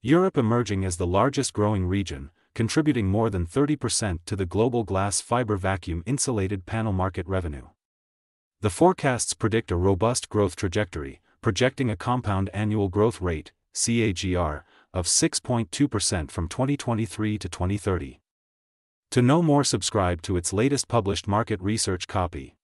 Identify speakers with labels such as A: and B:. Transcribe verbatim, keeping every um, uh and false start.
A: Europe emerging as the largest growing region, contributing more than thirty percent to the global glass fiber vacuum insulated panel market revenue. The forecasts predict a robust growth trajectory, projecting a compound annual growth rate, C A G R, of six point two percent from twenty twenty-three to twenty thirty. To know more, subscribe to its latest published market research copy.